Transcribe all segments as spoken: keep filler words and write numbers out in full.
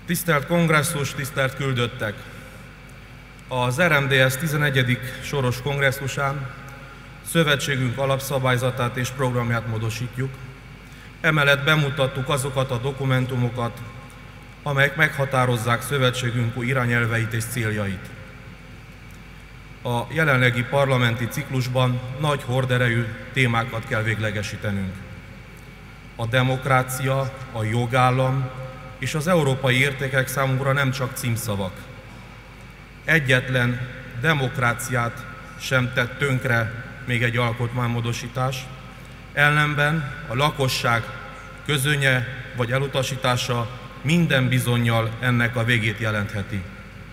Tisztelt kongresszus, tisztelt küldöttek! Az er em dé es tizenegyedik soros kongresszusán szövetségünk alapszabályzatát és programját módosítjuk. Emellett bemutattuk azokat a dokumentumokat, amelyek meghatározzák szövetségünk új irányelveit és céljait. A jelenlegi parlamenti ciklusban nagy horderejű témákat kell véglegesítenünk. A demokrácia, a jogállam és az európai értékek számunkra nem csak címszavak. Egyetlen demokráciát sem tett tönkre még egy alkotmánymódosítás, ellenben a lakosság közönye vagy elutasítása minden bizonnyal ennek a végét jelentheti.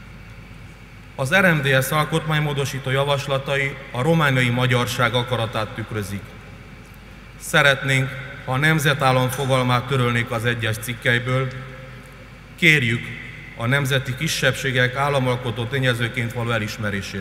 Az er em dé es alkotmánymódosító javaslatai a romániai magyarság akaratát tükrözik. Szeretnénk, ha a nemzetállam fogalmát törölnék az egyes cikkeiből, kérjük a nemzeti kisebbségek államalkotó tényezőként való elismerését.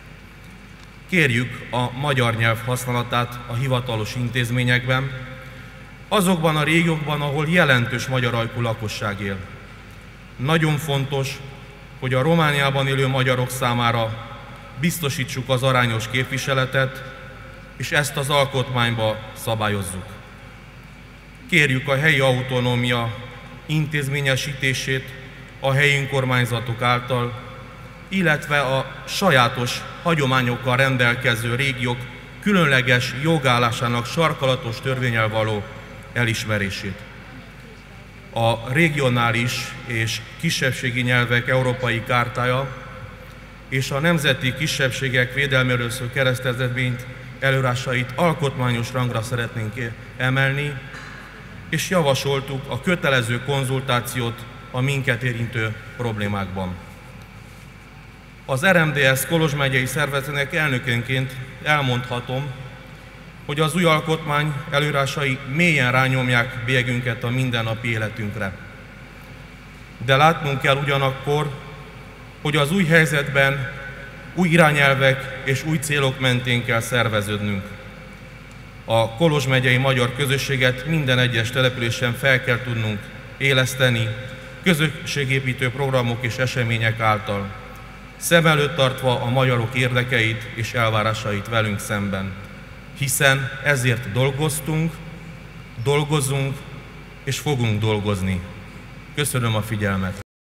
Kérjük a magyar nyelv használatát a hivatalos intézményekben, azokban a régiókban, ahol jelentős magyar ajkú lakosság él. Nagyon fontos, hogy a Romániában élő magyarok számára biztosítsuk az arányos képviseletet, és ezt az alkotmányba szabályozzuk. Kérjük a helyi autonómia intézményesítését a helyi önkormányzatok által, illetve a sajátos hagyományokkal rendelkező régiók különleges jogállásának sarkalatos törvénnyel való elismerését. A regionális és kisebbségi nyelvek európai kártája és a nemzeti kisebbségek védelméről szóló kereszteződményt előírásait alkotmányos rangra szeretnénk emelni, és javasoltuk a kötelező konzultációt a minket érintő problémákban. Az er em dé es Kolozs megyei szervezetének elnökönként elmondhatom, hogy az új alkotmány előírásai mélyen rányomják bélyegünket a mindennapi életünkre. De látnunk kell ugyanakkor, hogy az új helyzetben új irányelvek és új célok mentén kell szerveződnünk. A Kolozs megyei magyar közösséget minden egyes településen fel kell tudnunk éleszteni közösségépítő programok és események által, szem előtt tartva a magyarok érdekeit és elvárásait velünk szemben. Hiszen ezért dolgoztunk, dolgozunk és fogunk dolgozni. Köszönöm a figyelmet!